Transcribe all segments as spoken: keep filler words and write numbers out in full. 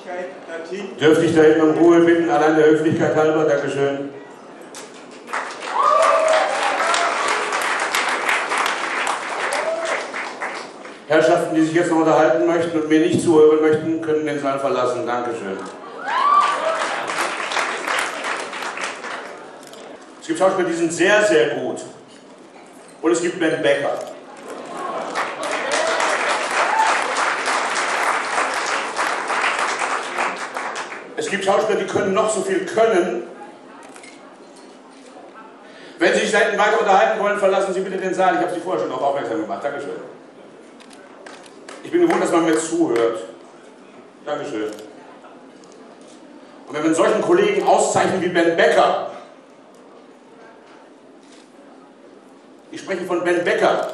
Höflichkeit dorthin. Dürfte ich da hinten um Ruhe bitten, allein der Höflichkeit halber? Dankeschön. Herrschaften, die sich jetzt noch unterhalten möchten und mir nicht zuhören möchten, können den Saal verlassen. Dankeschön. Es gibt Schauspieler, die sind sehr, sehr gut. Und es gibt Ben Becker. Es gibt Schauspieler, die können noch so viel können. Wenn Sie sich da hinten weiter unterhalten wollen, verlassen Sie bitte den Saal. Ich habe Sie vorher schon darauf aufmerksam gemacht. Dankeschön. Ich bin gewohnt, dass man mir zuhört. Dankeschön. Und wenn wir solchen Kollegen auszeichnen wie Ben Becker, ich spreche von Ben Becker,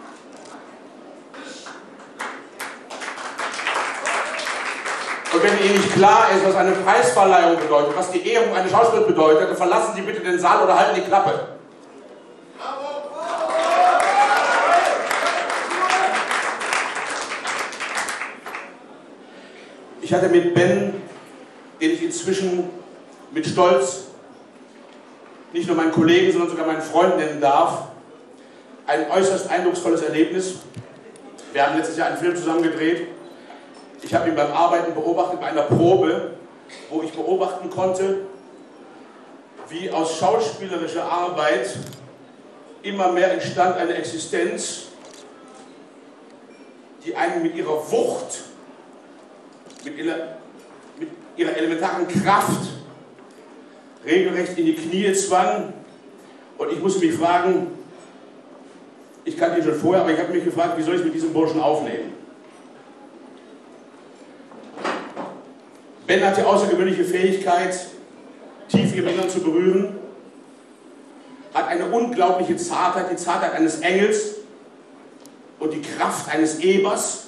und wenn Ihnen nicht klar ist, was eine Preisverleihung bedeutet, was die Ehrung eines Schauspielers bedeutet, dann verlassen Sie bitte den Saal oder halten die Klappe. Ich hatte mit Ben, den ich inzwischen mit Stolz nicht nur meinen Kollegen, sondern sogar meinen Freund nennen darf, ein äußerst eindrucksvolles Erlebnis. Wir haben letztes Jahr einen Film zusammen gedreht. Ich habe ihn beim Arbeiten beobachtet, bei einer Probe, wo ich beobachten konnte, wie aus schauspielerischer Arbeit immer mehr entstand eine Existenz, die einen mit ihrer Wucht, mit ihrer, mit ihrer elementaren Kraft regelrecht in die Knie zwang. Und ich musste mich fragen, ich kannte ihn schon vorher, aber ich habe mich gefragt, wie soll ich mit diesem Burschen aufnehmen? Ben hat die außergewöhnliche Fähigkeit, tief im Innern zu berühren, hat eine unglaubliche Zartheit, die Zartheit eines Engels und die Kraft eines Ebers,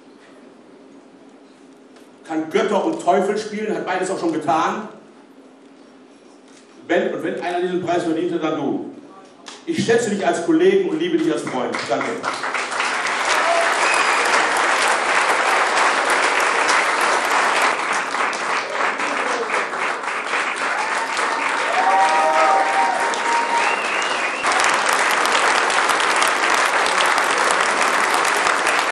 kann Götter und Teufel spielen, hat beides auch schon getan. Ben, und wenn einer diesen Preis verdiente, dann du. Ich schätze dich als Kollegen und liebe dich als Freund. Danke.